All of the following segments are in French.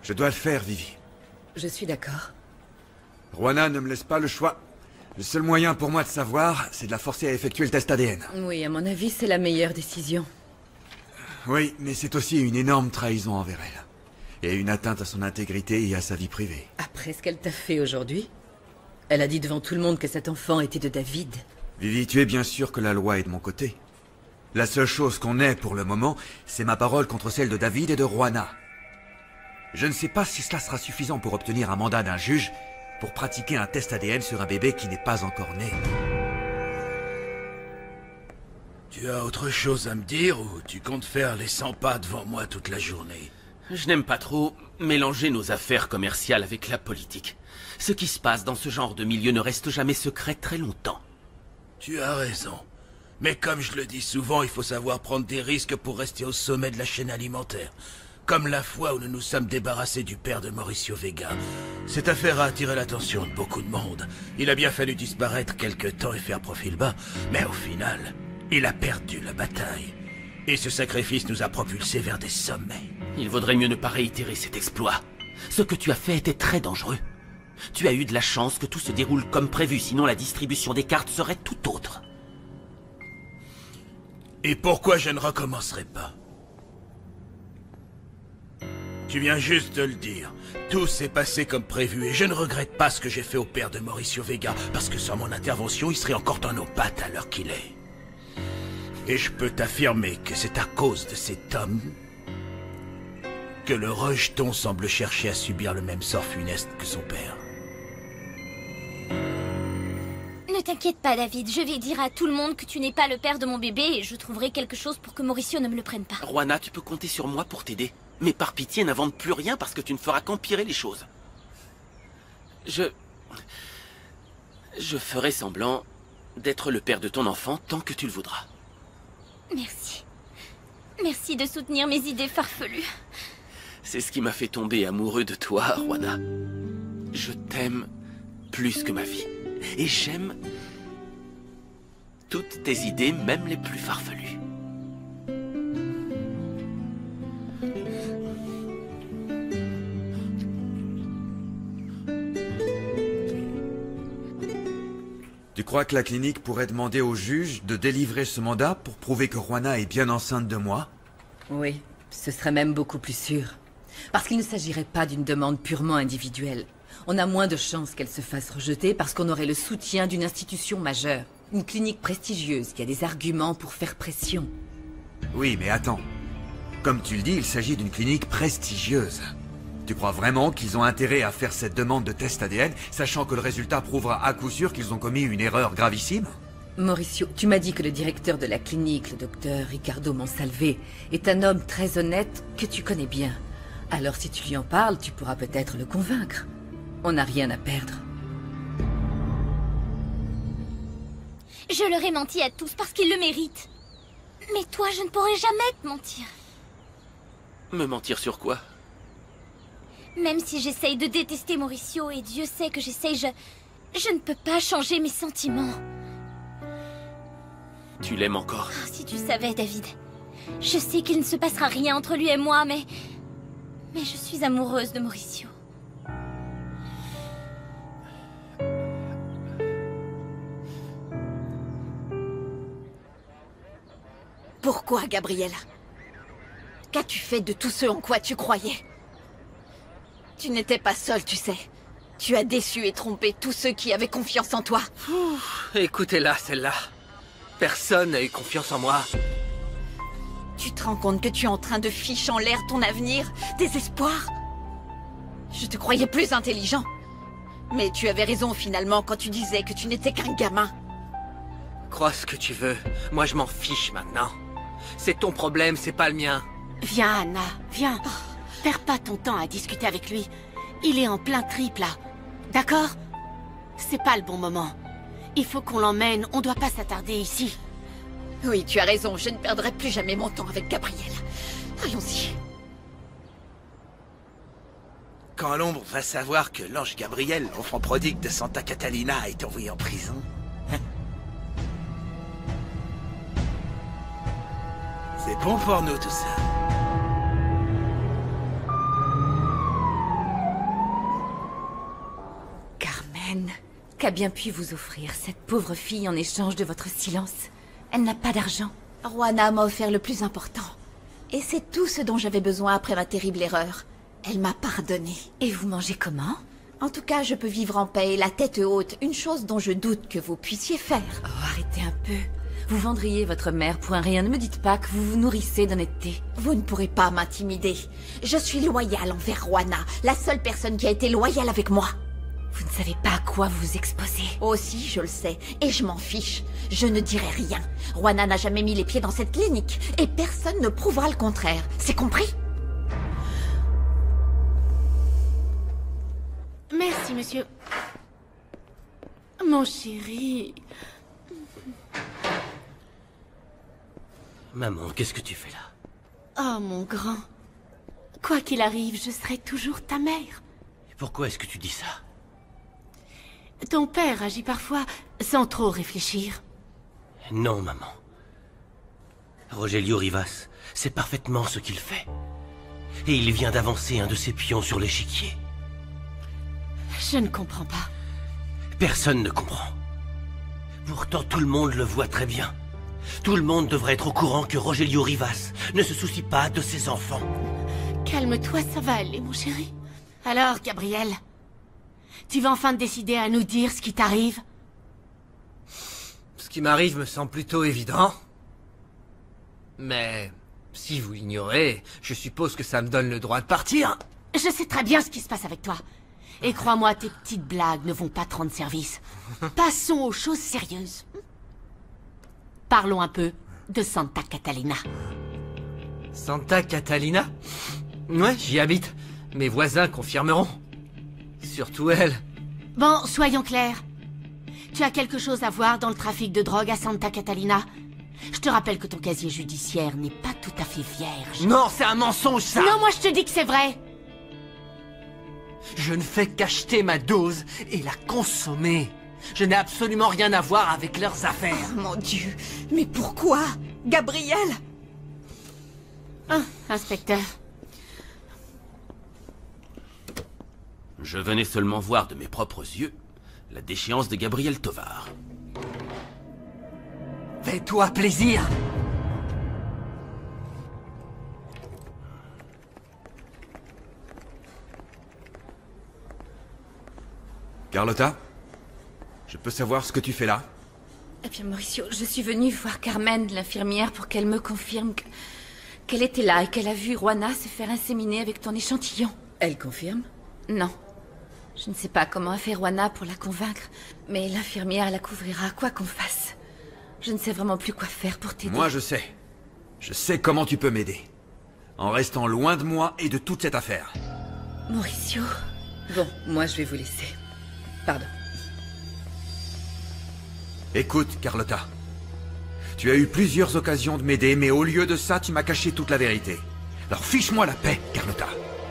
Je dois le faire, Vivi. Je suis d'accord. Rwana ne me laisse pas le choix. Le seul moyen pour moi de savoir, c'est de la forcer à effectuer le test ADN. Oui, à mon avis, c'est la meilleure décision. Oui, mais c'est aussi une énorme trahison envers elle. Et une atteinte à son intégrité et à sa vie privée. Après ce qu'elle t'a fait aujourd'hui, elle a dit devant tout le monde que cet enfant était de David. Vivi, tu es bien sûr que la loi est de mon côté. La seule chose qu'on ait pour le moment, c'est ma parole contre celle de David et de Rwana. Je ne sais pas si cela sera suffisant pour obtenir un mandat d'un juge pour pratiquer un test ADN sur un bébé qui n'est pas encore né. Tu as autre chose à me dire ou tu comptes faire les 100 pas devant moi toute la journée? Je n'aime pas trop mélanger nos affaires commerciales avec la politique. Ce qui se passe dans ce genre de milieu ne reste jamais secret très longtemps. Tu as raison. Mais comme je le dis souvent, il faut savoir prendre des risques pour rester au sommet de la chaîne alimentaire. Comme la fois où nous nous sommes débarrassés du père de Mauricio Vega. Cette affaire a attiré l'attention de beaucoup de monde. Il a bien fallu disparaître quelque temps et faire profil bas. Mais au final, il a perdu la bataille. Et ce sacrifice nous a propulsés vers des sommets. Il vaudrait mieux ne pas réitérer cet exploit. Ce que tu as fait était très dangereux. Tu as eu de la chance que tout se déroule comme prévu, sinon la distribution des cartes serait tout autre. Et pourquoi je ne recommencerai pas? Tu viens juste de le dire. Tout s'est passé comme prévu et je ne regrette pas ce que j'ai fait au père de Mauricio Vega, parce que sans mon intervention, il serait encore dans nos pattes à l'heure qu'il est. Et je peux t'affirmer que c'est à cause de cet homme que le rejeton semble chercher à subir le même sort funeste que son père. Ne t'inquiète pas, David. Je vais dire à tout le monde que tu n'es pas le père de mon bébé et je trouverai quelque chose pour que Mauricio ne me le prenne pas. Rwana, tu peux compter sur moi pour t'aider. Mais par pitié, n'invente plus rien parce que tu ne feras qu'empirer les choses. Je ferai semblant d'être le père de ton enfant tant que tu le voudras. Merci. Merci de soutenir mes idées farfelues. C'est ce qui m'a fait tomber amoureux de toi, Rwana. Je t'aime plus que ma vie. Et j'aime toutes tes idées, même les plus farfelues. Tu crois que la clinique pourrait demander au juge de délivrer ce mandat pour prouver que Rwana est bien enceinte de moi? Oui, ce serait même beaucoup plus sûr. Parce qu'il ne s'agirait pas d'une demande purement individuelle. On a moins de chances qu'elle se fasse rejeter parce qu'on aurait le soutien d'une institution majeure. Une clinique prestigieuse qui a des arguments pour faire pression. Oui, mais attends. Comme tu le dis, il s'agit d'une clinique prestigieuse. Tu crois vraiment qu'ils ont intérêt à faire cette demande de test ADN, sachant que le résultat prouvera à coup sûr qu'ils ont commis une erreur gravissime? Mauricio, tu m'as dit que le directeur de la clinique, le docteur Ricardo Monsalve, est un homme très honnête que tu connais bien. Alors si tu lui en parles, tu pourras peut-être le convaincre. On n'a rien à perdre. Je leur ai menti à tous parce qu'ils le méritent. Mais toi, je ne pourrai jamais te mentir. Me mentir sur quoi? Même si j'essaye de détester Mauricio, et Dieu sait que j'essaye, je ne peux pas changer mes sentiments. Tu l'aimes encore? Oh, si tu savais, David. Je sais qu'il ne se passera rien entre lui et moi, mais je suis amoureuse de Mauricio. Pourquoi, Gabriella? Qu'as-tu fait de tout ce en quoi tu croyais? Tu n'étais pas seule, tu sais. Tu as déçu et trompé tous ceux qui avaient confiance en toi. Écoutez-la, celle-là. Personne n'a eu confiance en moi. Tu te rends compte que tu es en train de ficher en l'air ton avenir, tes espoirs? Je te croyais plus intelligent. Mais tu avais raison finalement quand tu disais que tu n'étais qu'un gamin. Crois ce que tu veux. Moi, je m'en fiche maintenant. C'est ton problème, c'est pas le mien. Viens, Anna, viens. Perds pas ton temps à discuter avec lui. Il est en plein trip, là. D'accord? C'est pas le bon moment. Il faut qu'on l'emmène, on doit pas s'attarder ici. Oui, tu as raison, je ne perdrai plus jamais mon temps avec Gabriel. Allons-y. Quand l'ombre va savoir que l'ange Gabriel, enfant prodigue de Santa Catalina, a été envoyé en prison. C'est bon pour nous tout ça. Qu'a bien pu vous offrir cette pauvre fille en échange de votre silence? Elle n'a pas d'argent. Juana m'a offert le plus important. Et c'est tout ce dont j'avais besoin après ma terrible erreur. Elle m'a pardonné. Et vous mangez comment? En tout cas, je peux vivre en paix et la tête haute, une chose dont je doute que vous puissiez faire. Oh, arrêtez un peu. Vous vendriez votre mère pour un rien. Ne me dites pas que vous vous nourrissez d'honnêteté. Vous ne pourrez pas m'intimider. Je suis loyale envers Juana, la seule personne qui a été loyale avec moi. Vous ne savez pas à quoi vous vous exposez. Aussi, je le sais, et je m'en fiche. Je ne dirai rien. Juana n'a jamais mis les pieds dans cette clinique, et personne ne prouvera le contraire. C'est compris? Merci, monsieur. Mon chéri. Maman, qu'est-ce que tu fais là? Oh, mon grand. Quoi qu'il arrive, je serai toujours ta mère. Et pourquoi est-ce que tu dis ça? Ton père agit parfois sans trop réfléchir. Non, maman. Rogelio Rivas sait parfaitement ce qu'il fait. Et il vient d'avancer un de ses pions sur l'échiquier. Je ne comprends pas. Personne ne comprend. Pourtant, tout le monde le voit très bien. Tout le monde devrait être au courant que Rogelio Rivas ne se soucie pas de ses enfants. Calme-toi, ça va aller, mon chéri. Alors, Gabriel, tu vas enfin décider à nous dire ce qui t'arrive? Ce qui m'arrive me semble plutôt évident. Mais si vous l'ignorez, je suppose que ça me donne le droit de partir. Je sais très bien ce qui se passe avec toi. Et crois-moi, tes petites blagues ne vont pas te rendre service. Passons aux choses sérieuses. Parlons un peu de Santa Catalina. Santa Catalina? Ouais, j'y habite. Mes voisins confirmeront. Surtout elle. Bon, soyons clairs. Tu as quelque chose à voir dans le trafic de drogue à Santa Catalina? Je te rappelle que ton casier judiciaire n'est pas tout à fait vierge. Non, c'est un mensonge, ça! Non, moi je te dis que c'est vrai! Je ne fais qu'acheter ma dose et la consommer. Je n'ai absolument rien à voir avec leurs affaires. Oh, mon Dieu, mais pourquoi? Gabriel? Ah, inspecteur. Je venais seulement voir de mes propres yeux la déchéance de Gabriel Tovar. Fais-toi plaisir! Carlotta? Je peux savoir ce que tu fais là? Eh bien, Mauricio, je suis venue voir Carmen, l'infirmière, pour qu'elle me confirme qu'elle était là et qu'elle a vu Juana se faire inséminer avec ton échantillon. Elle confirme? Non. Je ne sais pas comment a fait Juana pour la convaincre, mais l'infirmière la couvrira quoi qu'on fasse. Je ne sais vraiment plus quoi faire pour t'aider. Moi, je sais. Je sais comment tu peux m'aider. En restant loin de moi et de toute cette affaire. Mauricio... Bon, moi je vais vous laisser. Pardon. Écoute, Carlotta. Tu as eu plusieurs occasions de m'aider, mais au lieu de ça, tu m'as caché toute la vérité. Alors fiche-moi la paix, Carlotta.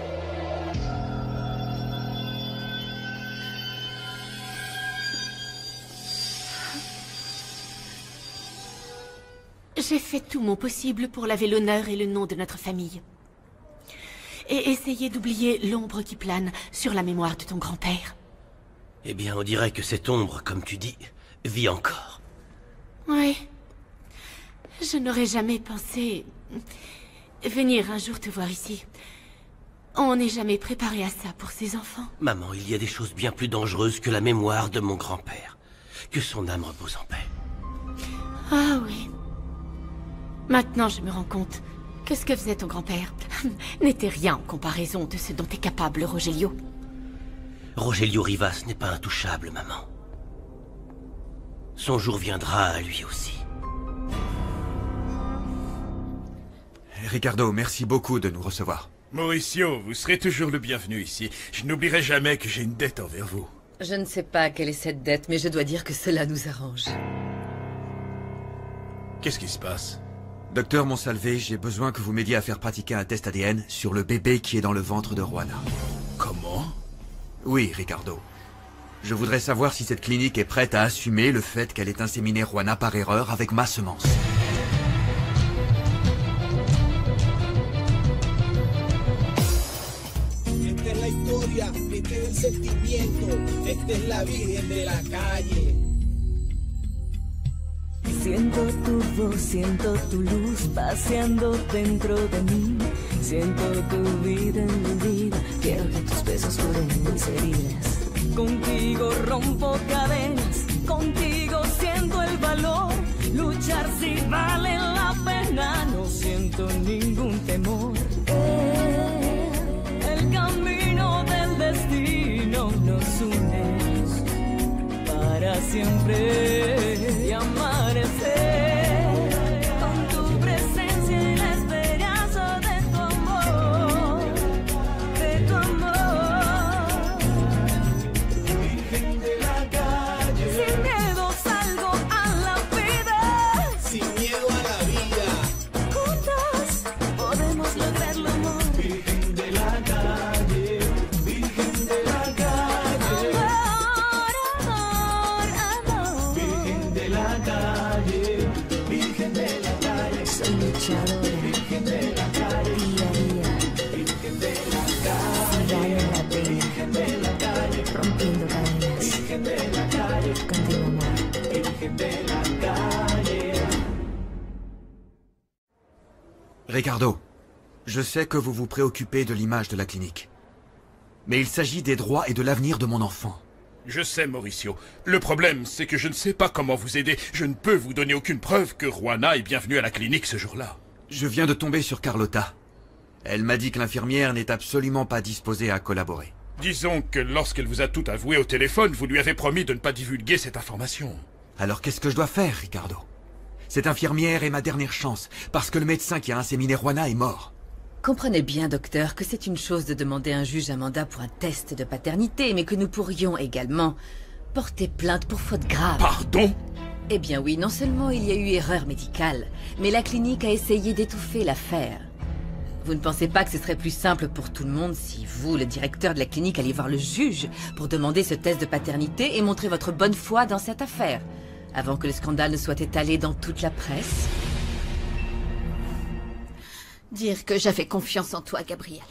J'ai fait tout mon possible pour laver l'honneur et le nom de notre famille. Et essayer d'oublier l'ombre qui plane sur la mémoire de ton grand-père. Eh bien, on dirait que cette ombre, comme tu dis, vit encore. Oui. Je n'aurais jamais pensé venir un jour te voir ici. On n'est jamais préparé à ça pour ses enfants. Maman, il y a des choses bien plus dangereuses que la mémoire de mon grand-père. Que son âme repose en paix. Ah oui. Maintenant, je me rends compte que ce que faisait ton grand-père n'était rien en comparaison de ce dont est capable Rogelio. Rogelio Rivas n'est pas intouchable, maman. Son jour viendra à lui aussi. Ricardo, merci beaucoup de nous recevoir. Mauricio, vous serez toujours le bienvenu ici. Je n'oublierai jamais que j'ai une dette envers vous. Je ne sais pas quelle est cette dette, mais je dois dire que cela nous arrange. Qu'est-ce qui se passe? Docteur Monsalvé, j'ai besoin que vous m'aidiez à faire pratiquer un test ADN sur le bébé qui est dans le ventre de Juana. Comment? Oui, Ricardo. Je voudrais savoir si cette clinique est prête à assumer le fait qu'elle ait inséminé Juana par erreur avec ma semence. sentimiento. Esta es la Virgen de la calle. Siento tu voz, siento tu luz paseando dentro de mí. Siento tu vida en mi vida. Quiero que tus besos curen mis heridas. Contigo rompo cadenas, contigo siento el valor. Luchar si vale la pena, no siento ningún temor. El camino del destino nos une para siempre y amanecer con tu presencia y la esperanza de tu amor, de tu amor. Virgen de la calle, sin miedo salgo a la vida, sin miedo a la vida. Juntos podemos lograr el amor. Virgen de la calle, Virgen de la calle. Virgen de la calle, Virgen de la calle. Soy luchadora, Virgen de la calle, día a día, Virgen de la calle, si vale la pena, Virgen de la calle, rompiendo cadenas, Virgen de la calle, contigo amor. Virgen de la calle. Ricardo, je sais que vous vous préoccupez de l'image de la clinique. Mais il s'agit des droits et de l'avenir de mon enfant. Je sais, Mauricio. Le problème, c'est que je ne sais pas comment vous aider. Je ne peux vous donner aucune preuve que Juana est bienvenue à la clinique ce jour-là. Je viens de tomber sur Carlotta. Elle m'a dit que l'infirmière n'est absolument pas disposée à collaborer. Disons que lorsqu'elle vous a tout avoué au téléphone, vous lui avez promis de ne pas divulguer cette information. Alors qu'est-ce que je dois faire, Ricardo? Cette infirmière est ma dernière chance, parce que le médecin qui a inséminé Juana est mort. Comprenez bien, docteur, que c'est une chose de demander un juge un mandat pour un test de paternité, mais que nous pourrions également porter plainte pour faute grave. Pardon? Eh bien oui, non seulement il y a eu erreur médicale, mais la clinique a essayé d'étouffer l'affaire. Vous ne pensez pas que ce serait plus simple pour tout le monde si vous, le directeur de la clinique, alliez voir le juge pour demander ce test de paternité et montrer votre bonne foi dans cette affaire, avant que le scandale ne soit étalé dans toute la presse? Dire que j'avais confiance en toi, Gabriel.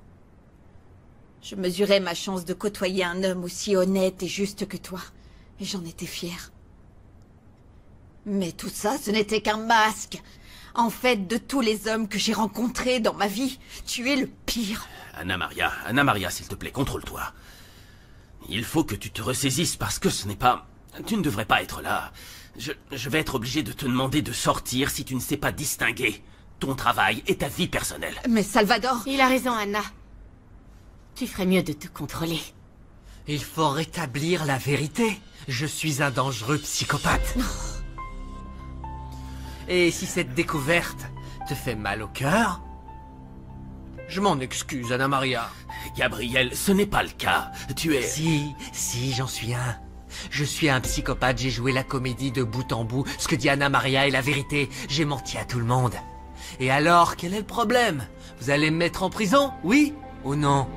Je mesurais ma chance de côtoyer un homme aussi honnête et juste que toi, et j'en étais fière. Mais tout ça, ce n'était qu'un masque. En fait, de tous les hommes que j'ai rencontrés dans ma vie, tu es le pire. Anna Maria, s'il te plaît, contrôle-toi. Il faut que tu te ressaisisses parce que ce n'est pas... Tu ne devrais pas être là. Je vais être obligé de te demander de sortir si tu ne sais pas distinguer ton travail et ta vie personnelle. Mais Salvador... Il a raison, Anna. Tu ferais mieux de te contrôler. Il faut rétablir la vérité. Je suis un dangereux psychopathe. Et si cette découverte te fait mal au cœur, je m'en excuse, Anna Maria. Gabriel, ce n'est pas le cas. Tu es... Si, j'en suis un. Je suis un psychopathe, j'ai joué la comédie de bout en bout. Ce que dit Anna Maria est la vérité. J'ai menti à tout le monde. Et alors, quel est le problème? Vous allez me mettre en prison, oui ou non?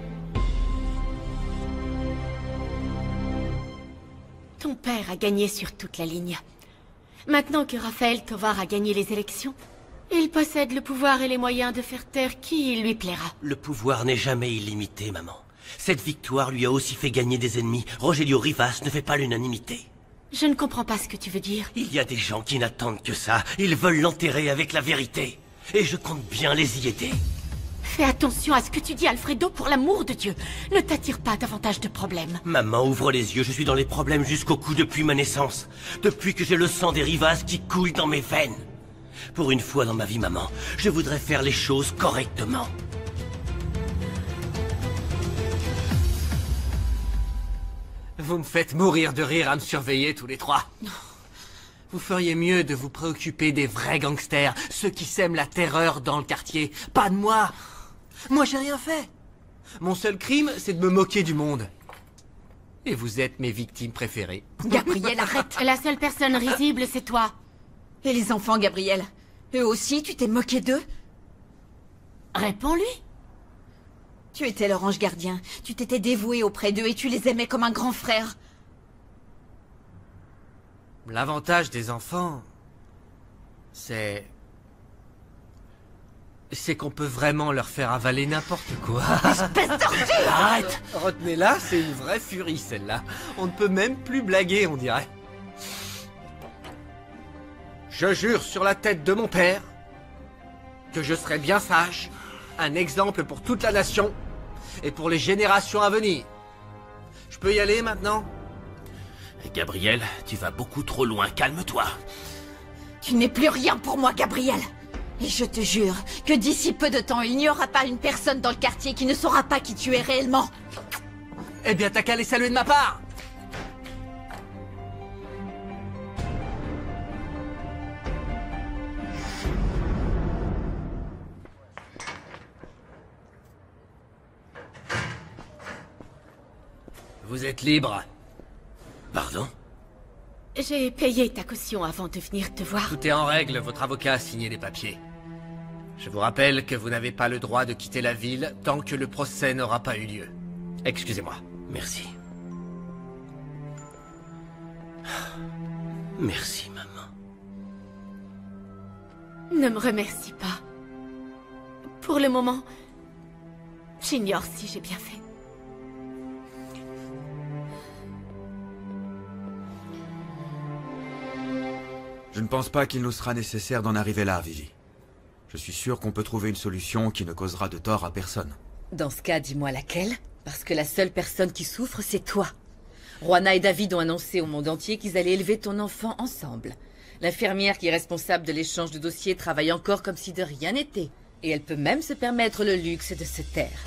Ton père a gagné sur toute la ligne. Maintenant que Raphaël Tovar a gagné les élections, il possède le pouvoir et les moyens de faire taire qui il lui plaira. Le pouvoir n'est jamais illimité, maman. Cette victoire lui a aussi fait gagner des ennemis. Rogelio Rivas ne fait pas l'unanimité. Je ne comprends pas ce que tu veux dire. Il y a des gens qui n'attendent que ça. Ils veulent l'enterrer avec la vérité. Et je compte bien les y aider. Fais attention à ce que tu dis, Alfredo, pour l'amour de Dieu. Ne t'attire pas davantage de problèmes. Maman, ouvre les yeux, je suis dans les problèmes jusqu'au cou depuis ma naissance. Depuis que j'ai le sang des Rivas qui coule dans mes veines. Pour une fois dans ma vie, maman, je voudrais faire les choses correctement. Vous me faites mourir de rire à me surveiller tous les trois. Vous feriez mieux de vous préoccuper des vrais gangsters, ceux qui sèment la terreur dans le quartier, pas de moi. Moi, j'ai rien fait. Mon seul crime, c'est de me moquer du monde. Et vous êtes mes victimes préférées. Gabriel, arrête. La seule personne risible, c'est toi. Et les enfants, Gabriel? Eux aussi, tu t'es moqué d'eux? Réponds-lui. Tu étais leur ange gardien. Tu t'étais dévoué auprès d'eux et tu les aimais comme un grand frère. L'avantage des enfants, c'est c'est qu'on peut vraiment leur faire avaler n'importe quoi. Espèce d'ordure! Arrête! Retenez-la, c'est une vraie furie celle-là. On ne peut même plus blaguer, on dirait. Je jure sur la tête de mon père que je serai bien sage, un exemple pour toute la nation et pour les générations à venir. Je peux y aller maintenant? Gabriel, tu vas beaucoup trop loin, calme-toi. Tu n'es plus rien pour moi, Gabriel. Et je te jure que d'ici peu de temps, il n'y aura pas une personne dans le quartier qui ne saura pas qui tu es réellement. Eh bien, t'as qu'à les saluer de ma part. Vous êtes libre. Pardon? J'ai payé ta caution avant de venir te voir. Tout est en règle, votre avocat a signé les papiers. Je vous rappelle que vous n'avez pas le droit de quitter la ville tant que le procès n'aura pas eu lieu. Excusez-moi. Merci. Merci, maman. Ne me remercie pas. Pour le moment, j'ignore si j'ai bien fait. Je ne pense pas qu'il nous sera nécessaire d'en arriver là, Vivi. Je suis sûr qu'on peut trouver une solution qui ne causera de tort à personne. Dans ce cas, dis-moi laquelle, parce que la seule personne qui souffre, c'est toi. Juana et David ont annoncé au monde entier qu'ils allaient élever ton enfant ensemble. L'infirmière qui est responsable de l'échange de dossiers travaille encore comme si de rien n'était. Et elle peut même se permettre le luxe de se taire.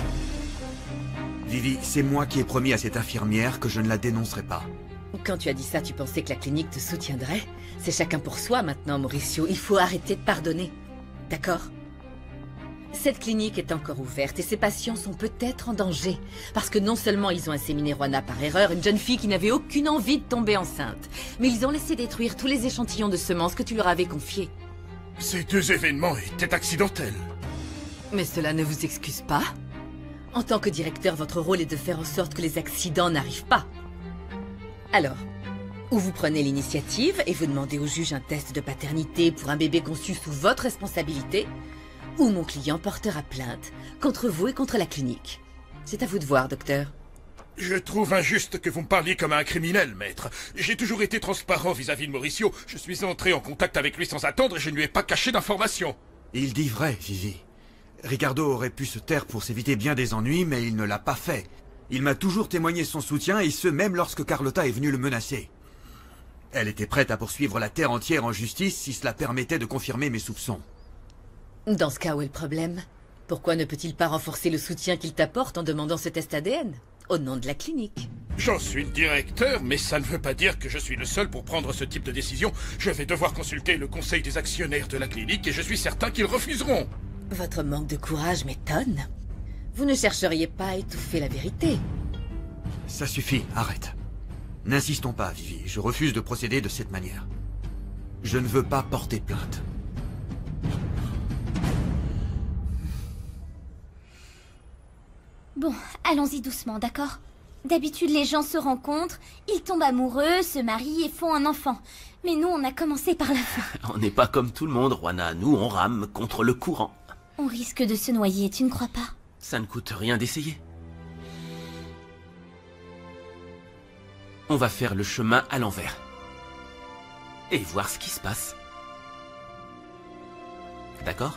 Vivi, c'est moi qui ai promis à cette infirmière que je ne la dénoncerai pas. Quand tu as dit ça, tu pensais que la clinique te soutiendrait? C'est chacun pour soi maintenant, Mauricio. Il faut arrêter de pardonner. D'accord? Cette clinique est encore ouverte et ses patients sont peut-être en danger. Parce que non seulement ils ont inséminé Juana par erreur, une jeune fille qui n'avait aucune envie de tomber enceinte, mais ils ont laissé détruire tous les échantillons de semences que tu leur avais confiés. Ces deux événements étaient accidentels. Mais cela ne vous excuse pas. En tant que directeur, votre rôle est de faire en sorte que les accidents n'arrivent pas. Alors, ou vous prenez l'initiative et vous demandez au juge un test de paternité pour un bébé conçu sous votre responsabilité, ou mon client portera plainte contre vous et contre la clinique. C'est à vous de voir, docteur. Je trouve injuste que vous me parliez comme un criminel, maître. J'ai toujours été transparent vis-à-vis de Mauricio. Je suis entré en contact avec lui sans attendre et je ne lui ai pas caché d'informations. Il dit vrai, Vivi. Ricardo aurait pu se taire pour s'éviter bien des ennuis, mais il ne l'a pas fait. Il m'a toujours témoigné son soutien, et ce même lorsque Carlotta est venue le menacer. Elle était prête à poursuivre la terre entière en justice si cela permettait de confirmer mes soupçons. Dans ce cas, où est le problème? Pourquoi ne peut-il pas renforcer le soutien qu'il t'apporte en demandant ce test ADN, au nom de la clinique? J'en suis le directeur, mais ça ne veut pas dire que je suis le seul pour prendre ce type de décision. Je vais devoir consulter le conseil des actionnaires de la clinique et je suis certain qu'ils refuseront. Votre manque de courage m'étonne. Vous ne chercheriez pas à étouffer la vérité. Ça suffit, arrête. N'insistons pas, Vivi. Je refuse de procéder de cette manière. Je ne veux pas porter plainte. Bon, allons-y doucement, d'accord? D'habitude, les gens se rencontrent, ils tombent amoureux, se marient et font un enfant. Mais nous, on a commencé par la fin. On n'est pas comme tout le monde, Juana. Nous, on rame contre le courant. On risque de se noyer, tu ne crois pas? Ça ne coûte rien d'essayer. On va faire le chemin à l'envers. Et voir ce qui se passe. D'accord?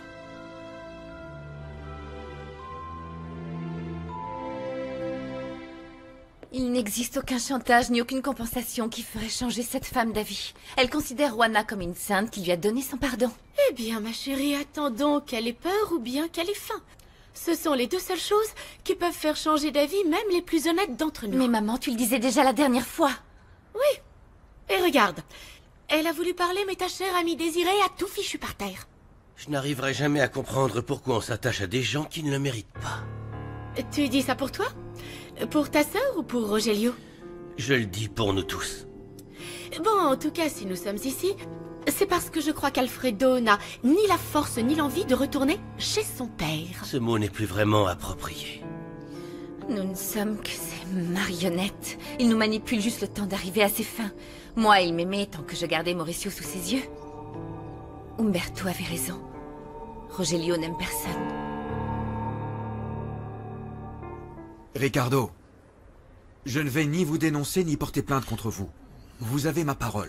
Il n'existe aucun chantage ni aucune compensation qui ferait changer cette femme d'avis. Elle considère Juana comme une sainte qui lui a donné son pardon. Eh bien, ma chérie, attendons qu'elle ait peur ou bien qu'elle ait faim. Ce sont les deux seules choses qui peuvent faire changer d'avis même les plus honnêtes d'entre nous. Mais maman, tu le disais déjà la dernière fois. Oui. Et regarde, elle a voulu parler, mais ta chère amie Désirée a tout fichu par terre. Je n'arriverai jamais à comprendre pourquoi on s'attache à des gens qui ne le méritent pas. Tu dis ça pour toi? Pour ta sœur ou pour Rogelio? Je le dis pour nous tous. Bon, en tout cas, si nous sommes ici, c'est parce que je crois qu'Alfredo n'a ni la force ni l'envie de retourner chez son père. Ce mot n'est plus vraiment approprié. Nous ne sommes que ces marionnettes. Il nous manipule juste le temps d'arriver à ses fins. Moi, il m'aimait tant que je gardais Mauricio sous ses yeux. Umberto avait raison. Rogelio n'aime personne. Ricardo, je ne vais ni vous dénoncer ni porter plainte contre vous. Vous avez ma parole.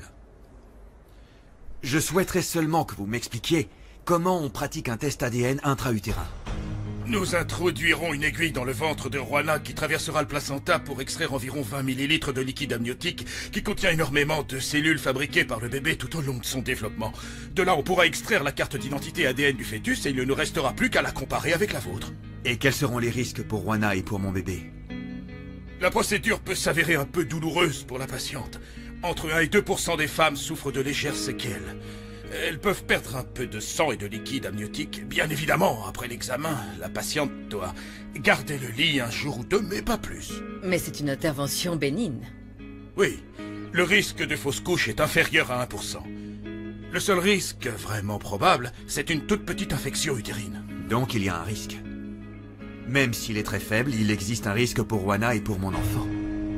Je souhaiterais seulement que vous m'expliquiez comment on pratique un test ADN intra-utérin. Nous introduirons une aiguille dans le ventre de Juana qui traversera le placenta pour extraire environ 20 millilitres de liquide amniotique qui contient énormément de cellules fabriquées par le bébé tout au long de son développement. De là, on pourra extraire la carte d'identité ADN du fœtus et il ne nous restera plus qu'à la comparer avec la vôtre. Et quels seront les risques pour Juana et pour mon bébé? La procédure peut s'avérer un peu douloureuse pour la patiente. Entre 1 et 2% des femmes souffrent de légères séquelles. Elles peuvent perdre un peu de sang et de liquide amniotique. Bien évidemment, après l'examen, la patiente doit garder le lit un jour ou deux, mais pas plus. Mais c'est une intervention bénigne. Oui, le risque de fausse couche est inférieur à 1%. Le seul risque vraiment probable, c'est une toute petite infection utérine. Donc il y a un risque. Même s'il est très faible, il existe un risque pour Juana et pour mon enfant.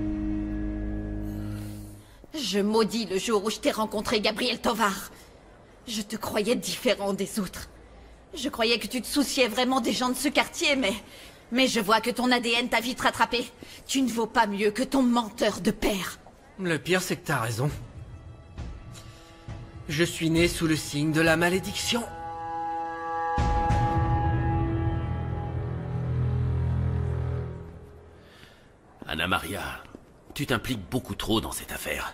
Je maudis le jour où je t'ai rencontré, Gabriel Tovar. Je te croyais différent des autres. Je croyais que tu te souciais vraiment des gens de ce quartier, mais je vois que ton ADN t'a vite rattrapé. Tu ne vaux pas mieux que ton menteur de père. Le pire, c'est que t'as raison. Je suis né sous le signe de la malédiction. Anna Maria, tu t'impliques beaucoup trop dans cette affaire.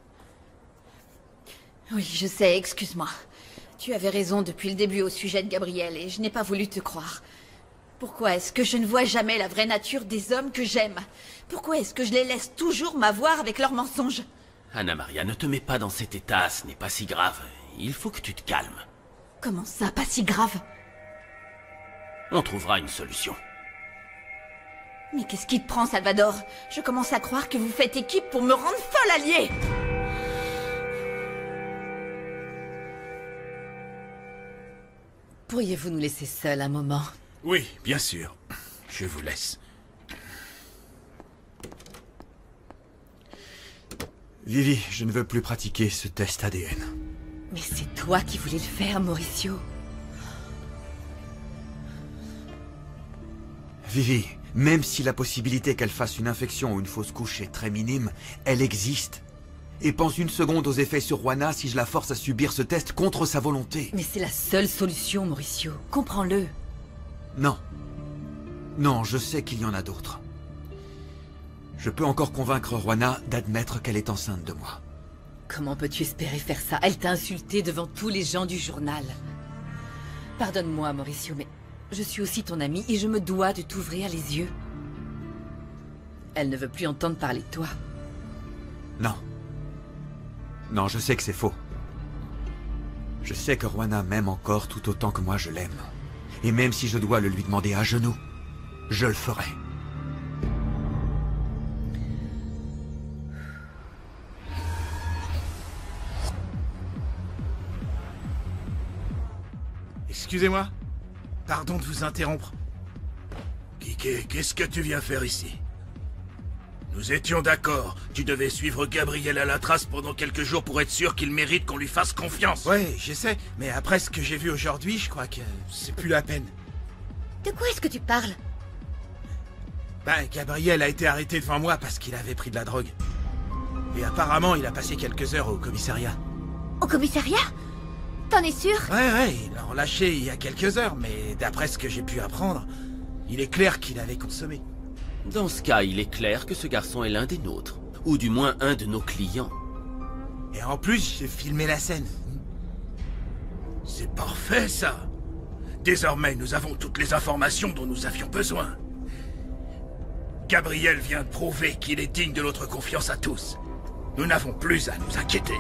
Oui, je sais, excuse-moi. Tu avais raison depuis le début au sujet de Gabriel et je n'ai pas voulu te croire. Pourquoi est-ce que je ne vois jamais la vraie nature des hommes que j'aime? Pourquoi est-ce que je les laisse toujours m'avoir avec leurs mensonges? Anna Maria, ne te mets pas dans cet état, ce n'est pas si grave. Il faut que tu te calmes. Comment ça, pas si grave? On trouvera une solution. Mais qu'est-ce qui te prend, Salvador? Je commence à croire que vous faites équipe pour me rendre folle, allié! Pourriez-vous nous laisser seuls un moment? Oui, bien sûr. Je vous laisse. Vivi, je ne veux plus pratiquer ce test ADN. Mais c'est toi qui voulais le faire, Mauricio. Vivi, même si la possibilité qu'elle fasse une infection ou une fausse couche est très minime, elle existe. Et pense une seconde aux effets sur Juana si je la force à subir ce test contre sa volonté. Mais c'est la seule solution, Mauricio. Comprends-le. Non. Non, je sais qu'il y en a d'autres. Je peux encore convaincre Juana d'admettre qu'elle est enceinte de moi. Comment peux-tu espérer faire ça? Elle t'a insulté devant tous les gens du journal. Pardonne-moi, Mauricio, mais je suis aussi ton ami et je me dois de t'ouvrir les yeux. Elle ne veut plus entendre parler de toi. Non. Non, je sais que c'est faux. Je sais que Juana m'aime encore tout autant que moi je l'aime. Et même si je dois le lui demander à genoux, je le ferai. Excusez-moi. Pardon de vous interrompre. Kike, qu'est-ce que tu viens faire ici? Nous étions d'accord. Tu devais suivre Gabriel à la trace pendant quelques jours pour être sûr qu'il mérite qu'on lui fasse confiance. Ouais, je sais. Mais après ce que j'ai vu aujourd'hui, je crois que c'est plus la peine. De quoi est-ce que tu parles? Ben, Gabriel a été arrêté devant moi parce qu'il avait pris de la drogue. Et apparemment, il a passé quelques heures au commissariat. Au commissariat? T'en es sûr? Ouais, ils l'ont relâché il y a quelques heures, mais d'après ce que j'ai pu apprendre, il est clair qu'il avait consommé. Dans ce cas, il est clair que ce garçon est l'un des nôtres. Ou du moins un de nos clients. Et en plus, j'ai filmé la scène. C'est parfait, ça. Désormais, nous avons toutes les informations dont nous avions besoin. Gabriel vient de prouver qu'il est digne de notre confiance à tous. Nous n'avons plus à nous inquiéter.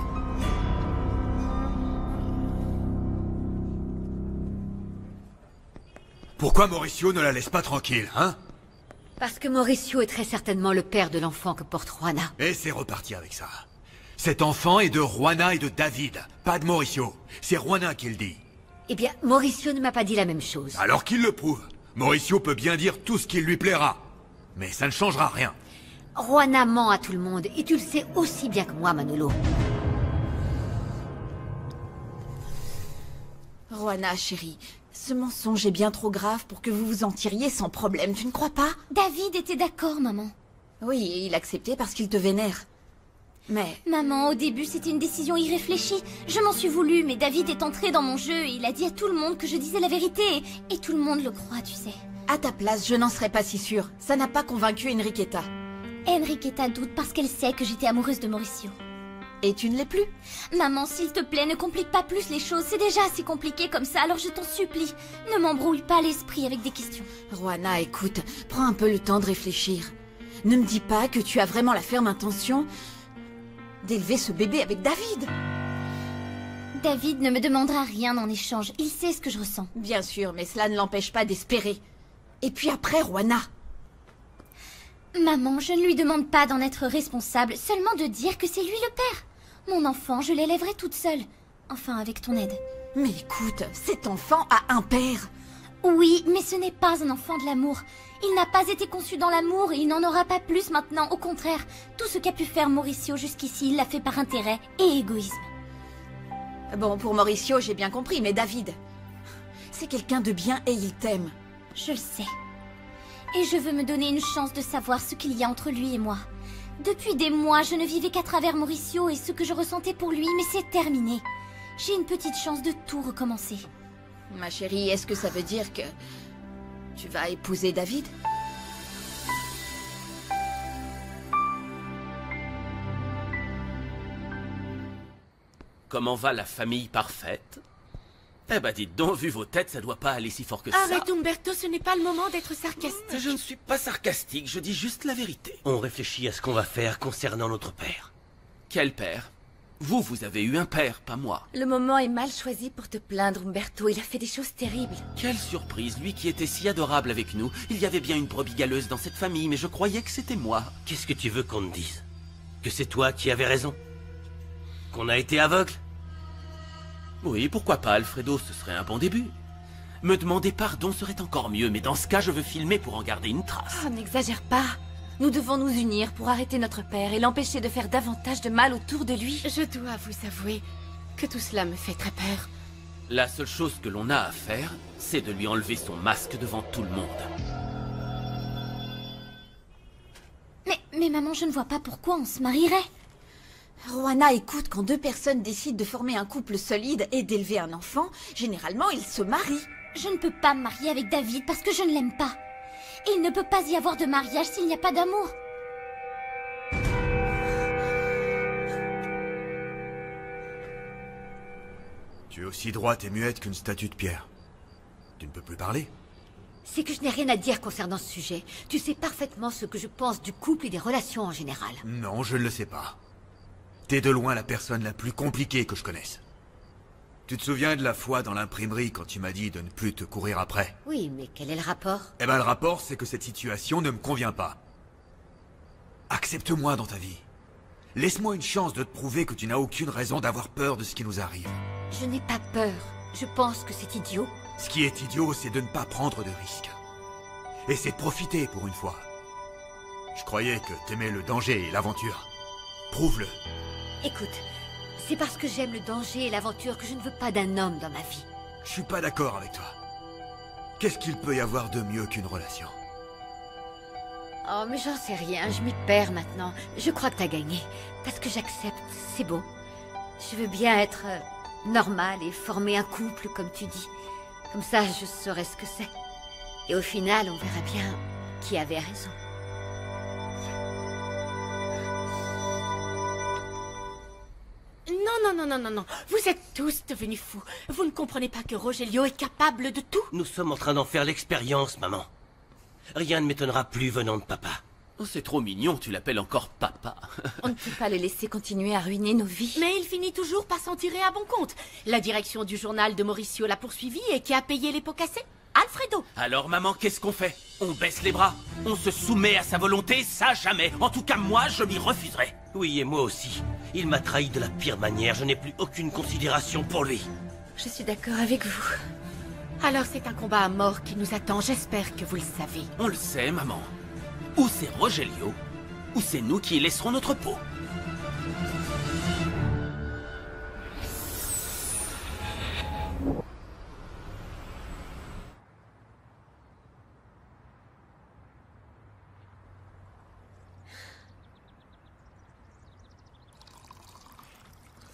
Pourquoi Mauricio ne la laisse pas tranquille, hein? Parce que Mauricio est très certainement le père de l'enfant que porte Juana. Et c'est reparti avec ça. Cet enfant est de Juana et de David, pas de Mauricio. C'est Juana qui le dit. Eh bien, Mauricio ne m'a pas dit la même chose. Alors qu'il le prouve. Mauricio peut bien dire tout ce qui lui plaira. Mais ça ne changera rien. Juana ment à tout le monde, et tu le sais aussi bien que moi, Manolo. Juana, chérie, Ce mensonge est bien trop grave pour que vous vous en tiriez sans problème, tu ne crois pas? David était d'accord, maman. Oui, et il acceptait parce qu'il te vénère. Mais... Maman, au début, c'était une décision irréfléchie. Je m'en suis voulu, mais David est entré dans mon jeu et il a dit à tout le monde que je disais la vérité. Et tout le monde le croit, tu sais. À ta place, je n'en serais pas si sûre. Ça n'a pas convaincu Enriqueta. Enriqueta doute parce qu'elle sait que j'étais amoureuse de Mauricio. Et tu ne l'es plus? Maman, s'il te plaît, ne complique pas plus les choses. C'est déjà assez compliqué comme ça, alors je t'en supplie. Ne m'embrouille pas l'esprit avec des questions. Juana, écoute, prends un peu le temps de réfléchir. Ne me dis pas que tu as vraiment la ferme intention d'élever ce bébé avec David. David ne me demandera rien en échange. Il sait ce que je ressens. Bien sûr, mais cela ne l'empêche pas d'espérer. Et puis après, Juana... Maman, je ne lui demande pas d'en être responsable, seulement de dire que c'est lui le père. Mon enfant, je l'élèverai toute seule. Enfin, avec ton aide. Mais écoute, cet enfant a un père. Oui, mais ce n'est pas un enfant de l'amour. Il n'a pas été conçu dans l'amour et il n'en aura pas plus maintenant. Au contraire, tout ce qu'a pu faire Mauricio jusqu'ici, il l'a fait par intérêt et égoïsme. Bon, pour Mauricio, j'ai bien compris, mais David... c'est quelqu'un de bien et il t'aime. Je le sais. Et je veux me donner une chance de savoir ce qu'il y a entre lui et moi. Depuis des mois, je ne vivais qu'à travers Mauricio et ce que je ressentais pour lui, mais c'est terminé. J'ai une petite chance de tout recommencer. Ma chérie, est-ce que ça veut dire que... tu vas épouser David? Comment va la famille parfaite? Eh ben dites donc, vu vos têtes, ça doit pas aller si fort que ça. Arrête, Umberto, ce n'est pas le moment d'être sarcastique. Je ne suis pas sarcastique, je dis juste la vérité. On réfléchit à ce qu'on va faire concernant notre père. Quel père? Vous avez eu un père, pas moi. Le moment est mal choisi pour te plaindre, Umberto. Il a fait des choses terribles. Quelle surprise, lui qui était si adorable avec nous. Il y avait bien une brebis galeuse dans cette famille, mais je croyais que c'était moi. Qu'est-ce que tu veux qu'on te dise? Que c'est toi qui avais raison? Qu'on a été aveugle? Oui, pourquoi pas, Alfredo, ce serait un bon début. Me demander pardon serait encore mieux, mais dans ce cas, je veux filmer pour en garder une trace. Oh, n'exagère pas. Nous devons nous unir pour arrêter notre père et l'empêcher de faire davantage de mal autour de lui. Je dois vous avouer que tout cela me fait très peur. La seule chose que l'on a à faire, c'est de lui enlever son masque devant tout le monde. Mais maman, je ne vois pas pourquoi on se marierait. Juana, écoute, quand deux personnes décident de former un couple solide et d'élever un enfant, généralement ils se marient. Je ne peux pas me marier avec David parce que je ne l'aime pas. Et il ne peut pas y avoir de mariage s'il n'y a pas d'amour. Tu es aussi droite et muette qu'une statue de pierre. Tu ne peux plus parler? C'est que je n'ai rien à dire concernant ce sujet. Tu sais parfaitement ce que je pense du couple et des relations en général. Non, je ne le sais pas. T'es de loin la personne la plus compliquée que je connaisse. Tu te souviens de la fois dans l'imprimerie quand tu m'as dit de ne plus te courir après? Oui, mais quel est le rapport? Eh ben le rapport, c'est que cette situation ne me convient pas. Accepte-moi dans ta vie. Laisse-moi une chance de te prouver que tu n'as aucune raison d'avoir peur de ce qui nous arrive. Je n'ai pas peur. Je pense que c'est idiot. Ce qui est idiot, c'est de ne pas prendre de risques. Et c'est de profiter pour une fois. Je croyais que t'aimais le danger et l'aventure. Prouve-le. Écoute, c'est parce que j'aime le danger et l'aventure que je ne veux pas d'un homme dans ma vie. Je suis pas d'accord avec toi. Qu'est-ce qu'il peut y avoir de mieux qu'une relation? Oh, mais j'en sais rien, je m'y perds maintenant. Je crois que t'as gagné. Parce que j'accepte, c'est beau. Je veux bien être normale et former un couple, comme tu dis. Comme ça, je saurais ce que c'est. Et au final, on verra bien qui avait raison. Non. Vous êtes tous devenus fous. Vous ne comprenez pas que Rogelio est capable de tout? Nous sommes en train d'en faire l'expérience, maman. Rien ne m'étonnera plus venant de papa. Oh, c'est trop mignon, tu l'appelles encore papa. On ne peut pas le laisser continuer à ruiner nos vies. Mais il finit toujours par s'en tirer à bon compte. La direction du journal de Mauricio l'a poursuivi et qui a payé les pots cassés? Alfredo. Alors maman, qu'est-ce qu'on fait? On baisse les bras? On se soumet à sa volonté? Ça, jamais. En tout cas, moi, je m'y refuserai. Oui, et moi aussi. Il m'a trahi de la pire manière. Je n'ai plus aucune considération pour lui. Je suis d'accord avec vous. Alors c'est un combat à mort qui nous attend. J'espère que vous le savez. On le sait, maman. Ou c'est Rogelio, ou c'est nous qui y laisserons notre peau.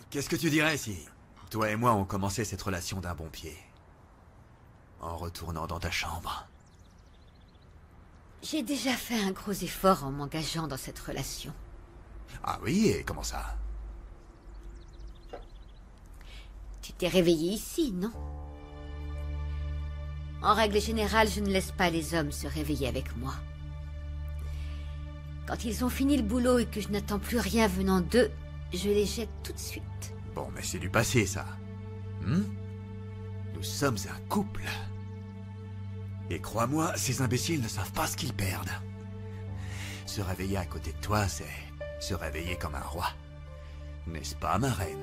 qu'est-ce que tu dirais si toi et moi on commençait cette relation d'un bon pied? En retournant dans ta chambre. J'ai déjà fait un gros effort en m'engageant dans cette relation. Ah oui, et comment ça? Tu t'es réveillé ici, non? En règle générale, je ne laisse pas les hommes se réveiller avec moi. Quand ils ont fini le boulot et que je n'attends plus rien venant d'eux, je les jette tout de suite. Bon, mais c'est du passé, ça. Nous sommes un couple. Et crois-moi, ces imbéciles ne savent pas ce qu'ils perdent. Se réveiller à côté de toi, c'est se réveiller comme un roi. N'est-ce pas, ma reine?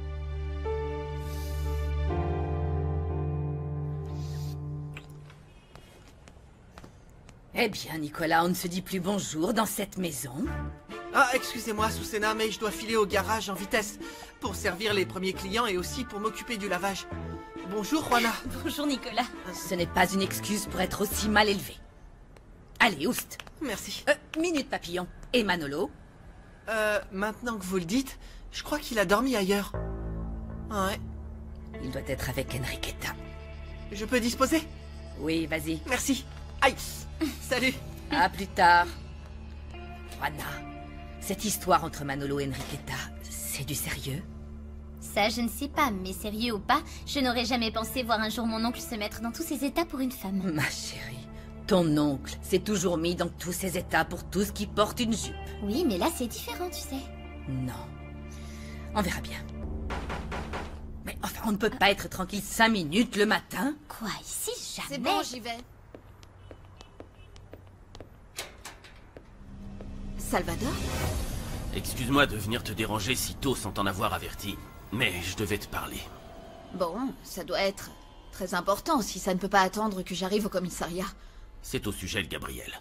Eh bien, Nicolas, on ne se dit plus bonjour dans cette maison. Ah, excusez-moi, Susena, mais je dois filer au garage en vitesse pour servir les premiers clients et aussi pour m'occuper du lavage. Bonjour, Juana. Bonjour, Nicolas. Ce n'est pas une excuse pour être aussi mal élevé. Allez, oust. Merci. Minute papillon. Et Manolo? Maintenant que vous le dites, je crois qu'il a dormi ailleurs. Ouais. Il doit être avec Enriqueta. Je peux disposer? Oui, vas-y. Merci. Aïe. Salut. À plus tard. Juana, cette histoire entre Manolo et Enriqueta, c'est du sérieux? Ça, je ne sais pas, mais sérieux ou pas, je n'aurais jamais pensé voir un jour mon oncle se mettre dans tous ces états pour une femme. Ma chérie, ton oncle s'est toujours mis dans tous ces états pour tous qui portent une jupe. Oui, mais là, c'est différent, tu sais. Non. On verra bien. Mais enfin, on ne peut pas être tranquille 5 minutes le matin. Quoi, ici, jamais? C'est bon, j'y vais. Salvador? Excuse-moi de venir te déranger si tôt sans t'en avoir averti, mais je devais te parler. Bon, ça doit être très important si ça ne peut pas attendre que j'arrive au commissariat. C'est au sujet de Gabriel.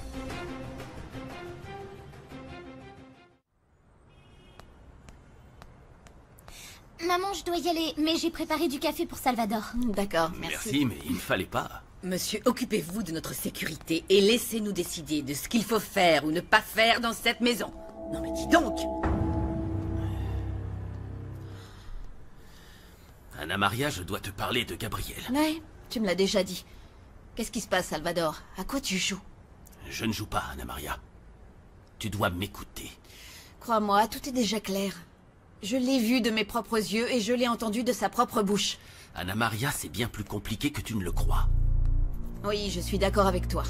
Maman, je dois y aller, mais j'ai préparé du café pour Salvador. D'accord, Merci, mais il ne fallait pas. Monsieur, occupez-vous de notre sécurité et laissez-nous décider de ce qu'il faut faire ou ne pas faire dans cette maison. Non mais dis donc! Anna Maria, je dois te parler de Gabriel. Ouais, tu me l'as déjà dit. Qu'est-ce qui se passe, Salvador? À quoi tu joues? Je ne joue pas, Anna Maria. Tu dois m'écouter. Crois-moi, tout est déjà clair. Je l'ai vu de mes propres yeux et je l'ai entendu de sa propre bouche. Anna Maria, c'est bien plus compliqué que tu ne le crois. Oui, je suis d'accord avec toi.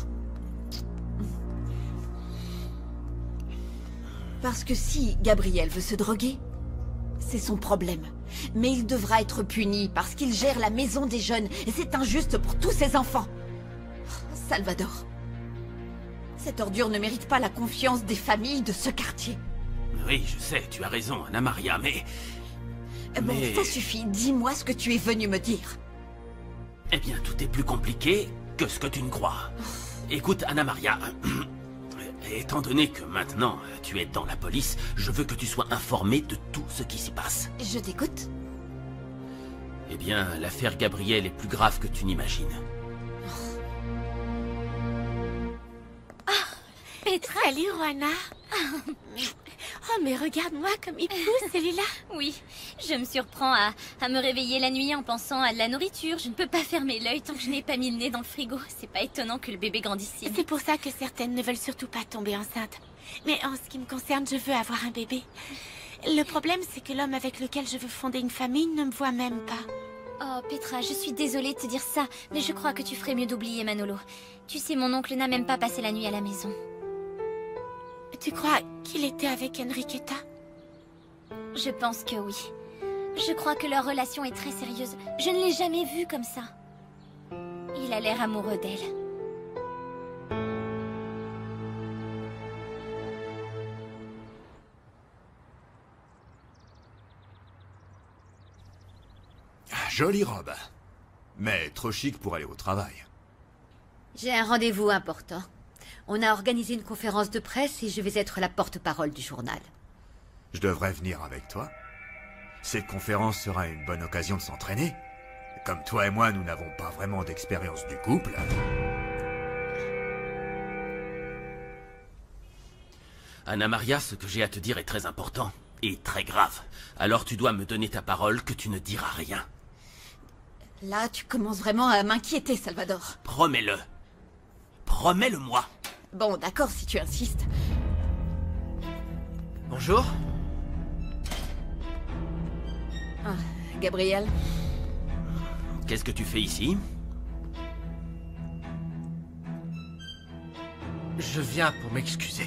Parce que si Gabriel veut se droguer, c'est son problème. Mais il devra être puni parce qu'il gère la maison des jeunes et c'est injuste pour tous ses enfants. Salvador, cette ordure ne mérite pas la confiance des familles de ce quartier. Oui, je sais, tu as raison, Anna Maria, mais... Bon, ça suffit, dis-moi ce que tu es venu me dire. Eh bien, tout est plus compliqué que ce que tu ne crois. Écoute, Anna Maria, étant donné que maintenant tu es dans la police, je veux que tu sois informée de tout ce qui s'y passe. Je t'écoute. Eh bien, l'affaire Gabriel est plus grave que tu n'imagines. Petra. Salut, Juana. Oh, mais regarde-moi comme il pousse, celui-là. Oui, je me surprends à me réveiller la nuit en pensant à de la nourriture. Je ne peux pas fermer l'œil tant que je n'ai pas mis le nez dans le frigo. C'est pas étonnant que le bébé grandisse si vite. C'est pour ça que certaines ne veulent surtout pas tomber enceinte. Mais en ce qui me concerne, je veux avoir un bébé. Le problème, c'est que l'homme avec lequel je veux fonder une famille ne me voit même pas. Oh, Petra, je suis désolée de te dire ça, mais je crois que tu ferais mieux d'oublier Manolo. Tu sais, mon oncle n'a même pas passé la nuit à la maison. Tu crois qu'il était avec Enriqueta? Je pense que oui. Je crois que leur relation est très sérieuse. Je ne l'ai jamais vu comme ça. Il a l'air amoureux d'elle. Jolie robe. Mais trop chic pour aller au travail. J'ai un rendez-vous important. On a organisé une conférence de presse et je vais être la porte-parole du journal. Je devrais venir avec toi. Cette conférence sera une bonne occasion de s'entraîner. Comme toi et moi, nous n'avons pas vraiment d'expérience du couple. Anna Maria, ce que j'ai à te dire est très important. Et très grave. Alors tu dois me donner ta parole que tu ne diras rien. Là, tu commences vraiment à m'inquiéter, Salvador. Promets-le. Promets-le-moi. Bon, d'accord, si tu insistes. Bonjour. Ah, Gabriel. Qu'est-ce que tu fais ici? Je viens pour m'excuser.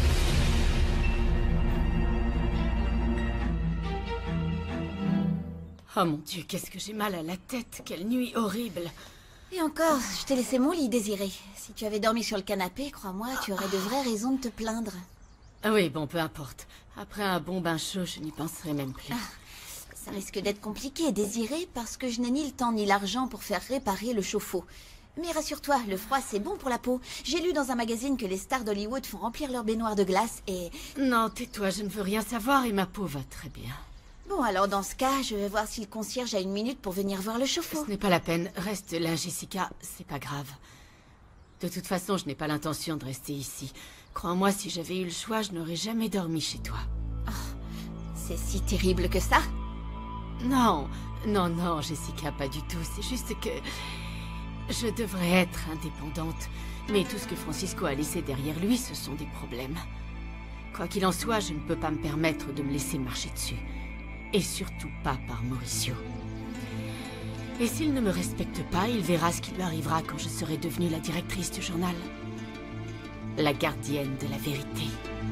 Oh mon Dieu, qu'est-ce que j'ai mal à la tête. Quelle nuit horrible. Et encore, je t'ai laissé mon lit, Désiré. Si tu avais dormi sur le canapé, crois-moi, tu aurais de vraies raisons de te plaindre. Ah oui, bon, peu importe. Après un bon bain chaud, je n'y penserai même plus. Ça risque d'être compliqué, Désiré, parce que je n'ai ni le temps ni l'argent pour faire réparer le chauffe-eau. Mais rassure-toi, le froid c'est bon pour la peau. J'ai lu dans un magazine que les stars d'Hollywood font remplir leur baignoire de glace et... Non, tais-toi, je ne veux rien savoir et ma peau va très bien. Bon, alors dans ce cas, je vais voir si le concierge a une minute pour venir voir le chauffe-eau. Ce n'est pas la peine. Reste là, Jessica. C'est pas grave. De toute façon, je n'ai pas l'intention de rester ici. Crois-moi, si j'avais eu le choix, je n'aurais jamais dormi chez toi. Oh, c'est si terrible que ça? Non, non, non, Jessica, pas du tout. C'est juste que... je devrais être indépendante. Mais tout ce que Francisco a laissé derrière lui, ce sont des problèmes. Quoi qu'il en soit, je ne peux pas me permettre de me laisser marcher dessus. Et surtout pas par Mauricio. Et s'il ne me respecte pas, il verra ce qui lui arrivera quand je serai devenue la directrice du journal. La gardienne de la vérité.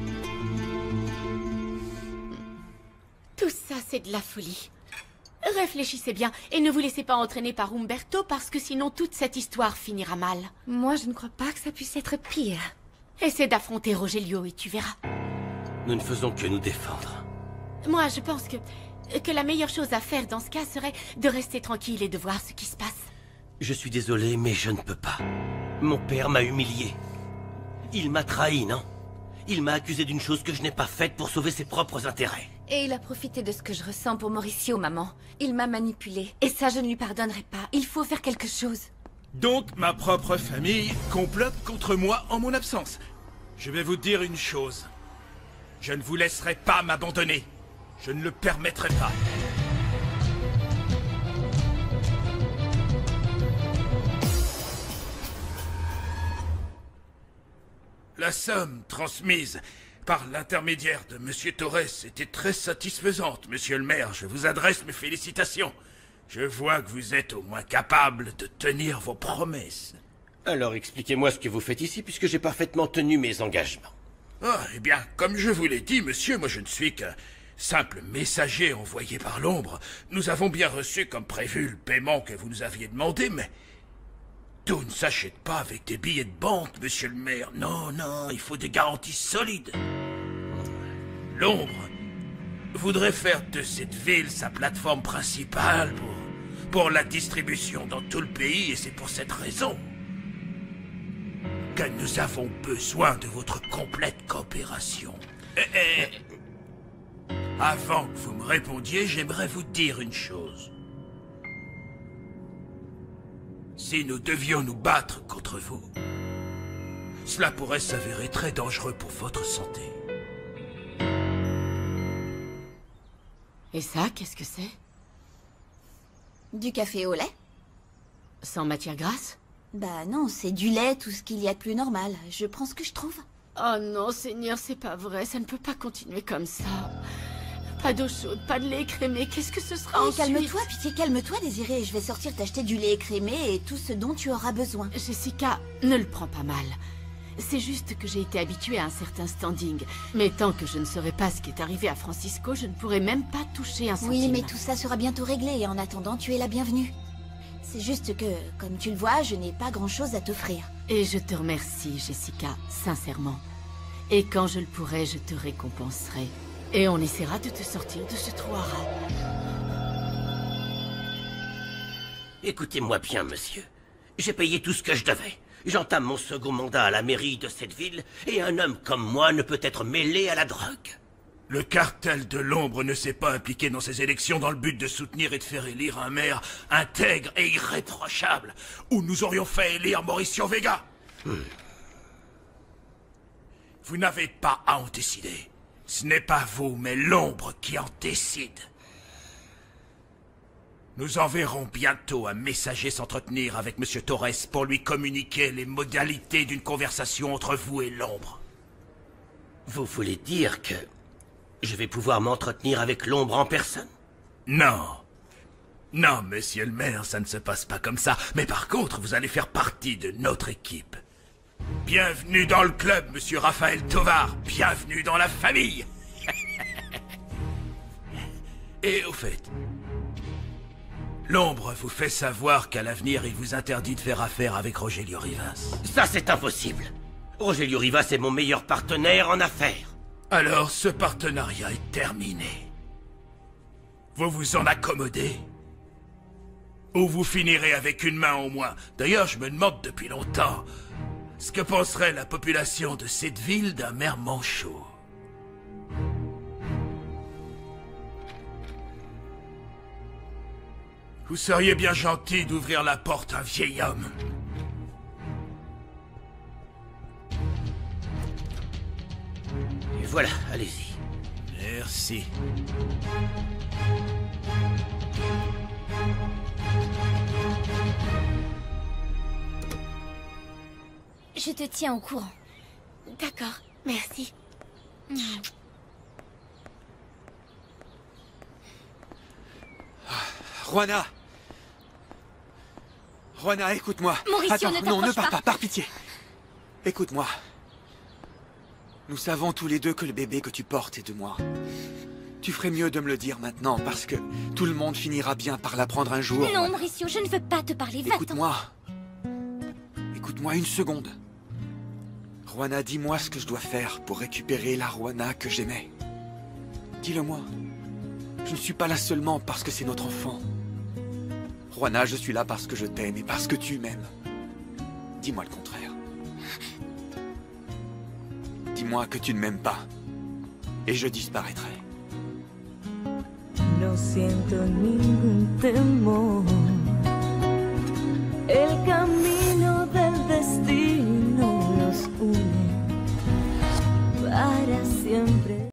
Tout ça, c'est de la folie. Réfléchissez bien et ne vous laissez pas entraîner par Umberto parce que sinon toute cette histoire finira mal. Moi, je ne crois pas que ça puisse être pire. Essaie d'affronter Rogelio et tu verras. Nous ne faisons que nous défendre. Moi, je pense que la meilleure chose à faire dans ce cas serait de rester tranquille et de voir ce qui se passe. Je suis désolé, mais je ne peux pas. Mon père m'a humilié. Il m'a trahi, non? Il m'a accusé d'une chose que je n'ai pas faite pour sauver ses propres intérêts. Et il a profité de ce que je ressens pour Mauricio, maman. Il m'a manipulée. Et ça, je ne lui pardonnerai pas. Il faut faire quelque chose. Donc, ma propre famille complote contre moi en mon absence. Je vais vous dire une chose. Je ne vous laisserai pas m'abandonner. Je ne le permettrai pas. La somme transmise par l'intermédiaire de Monsieur Torres était très satisfaisante, Monsieur le maire. Je vous adresse mes félicitations. Je vois que vous êtes au moins capable de tenir vos promesses. Alors expliquez-moi ce que vous faites ici, puisque j'ai parfaitement tenu mes engagements. Ah, eh bien, comme je vous l'ai dit, monsieur, moi je ne suis qu'un simple messager envoyé par l'ombre. Nous avons bien reçu comme prévu le paiement que vous nous aviez demandé, mais... tout ne s'achète pas avec des billets de banque, monsieur le maire. Non, non, il faut des garanties solides. L'ombre voudrait faire de cette ville sa plateforme principale pour la distribution dans tout le pays, et c'est pour cette raison que nous avons besoin de votre complète coopération. Avant que vous me répondiez, j'aimerais vous dire une chose. Si nous devions nous battre contre vous, cela pourrait s'avérer très dangereux pour votre santé. Et ça, qu'est-ce que c'est? Du café au lait? Sans matière grasse? Bah non, c'est du lait, tout ce qu'il y a de plus normal. Je prends ce que je trouve. Oh non, Seigneur, c'est pas vrai. Ça ne peut pas continuer comme ça. Pas d'eau chaude, pas de lait écrémé. Qu'est-ce que ce sera ensuite? Calme-toi, pitié, calme-toi, Désiré. Je vais sortir t'acheter du lait écrémé et tout ce dont tu auras besoin. Jessica, ne le prends pas mal. C'est juste que j'ai été habituée à un certain standing. Mais tant que je ne saurais pas ce qui est arrivé à Francisco, je ne pourrais même pas toucher un centime. Oui, mais tout ça sera bientôt réglé et en attendant, tu es la bienvenue. C'est juste que, comme tu le vois, je n'ai pas grand-chose à t'offrir. Et je te remercie, Jessica, sincèrement. Et quand je le pourrai, je te récompenserai. Et on essaiera de te sortir de ce trou à rats. Écoutez-moi bien, monsieur. J'ai payé tout ce que je devais. J'entame mon second mandat à la mairie de cette ville, et un homme comme moi ne peut être mêlé à la drogue. Le cartel de l'ombre ne s'est pas impliqué dans ces élections dans le but de soutenir et de faire élire un maire intègre et irréprochable, où nous aurions fait élire Mauricio Vega. Vous n'avez pas à en décider. Ce n'est pas vous, mais l'ombre qui en décide. Nous enverrons bientôt un messager s'entretenir avec Monsieur Torres pour lui communiquer les modalités d'une conversation entre vous et l'ombre. Vous voulez dire que je vais pouvoir m'entretenir avec l'ombre en personne? Non. Non, monsieur le maire, ça ne se passe pas comme ça. Mais par contre, vous allez faire partie de notre équipe. Bienvenue dans le club, monsieur Raphaël Tovar. Bienvenue dans la famille. Et au fait, l'ombre vous fait savoir qu'à l'avenir, il vous interdit de faire affaire avec Rogelio Rivas. Ça, c'est impossible. Rogelio Rivas est mon meilleur partenaire en affaires. Alors, ce partenariat est terminé. Vous vous en accommodez? Ou vous finirez avec une main au moins? D'ailleurs, je me demande depuis longtemps ce que penserait la population de cette ville d'un maire manchot. Vous seriez bien gentil d'ouvrir la porte à un vieil homme. Et voilà, allez-y. Merci. Je te tiens au courant. D'accord, merci. Juana! Juana, écoute-moi. Mauricio, Attends, ne non, ne t'approche pars pas. pas, par pitié. Écoute-moi. Nous savons tous les deux que le bébé que tu portes est de moi. Tu ferais mieux de me le dire maintenant, parce que tout le monde finira bien par l'apprendre un jour. Non, Mauricio, je ne veux pas te parler. Va-t'en. Écoute-moi. Écoute-moi une seconde. Juana, dis-moi ce que je dois faire pour récupérer la Juana que j'aimais. Dis-le-moi. Je ne suis pas là seulement parce que c'est notre enfant. Juana, je suis là parce que je t'aime et parce que tu m'aimes. Dis-moi le contraire. Dis-moi que tu ne m'aimes pas. Et je disparaîtrai. No siento ningún temor.